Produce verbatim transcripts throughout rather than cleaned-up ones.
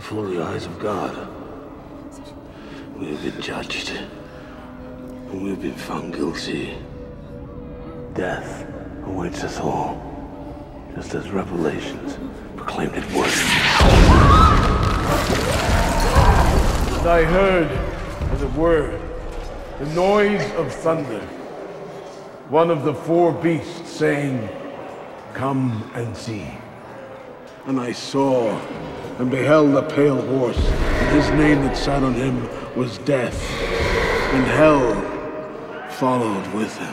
before the eyes of God. We have been judged. And we've been found guilty. Death awaits us all, just as Revelations proclaimed it would. And I heard, as it were, the noise of thunder. One of the four beasts saying, "Come and see." And I saw and beheld a pale horse, and his name that sat on him was Death, and hell followed with him.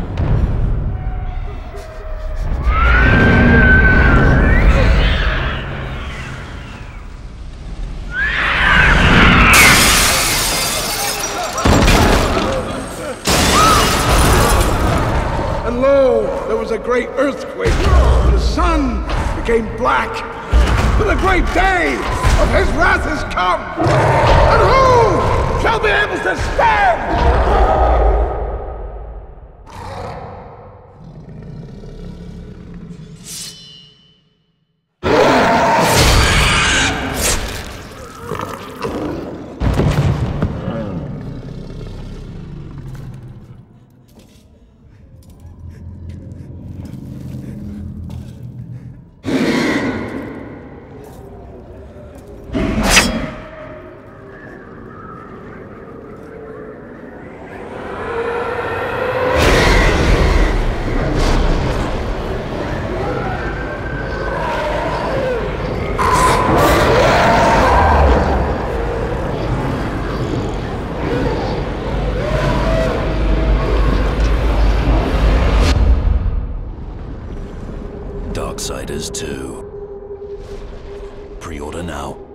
And lo, there was a great earthquake, and the sun became black, for the great day of his wrath is come, and who shall be able to stand? Darksiders two. Pre-order now.